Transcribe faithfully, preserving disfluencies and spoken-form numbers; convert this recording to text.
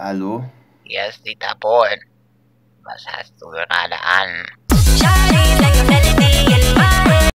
Hallo? Hier ist Dieter Bohlen. Was hast du gerade an? Shawty like a melody.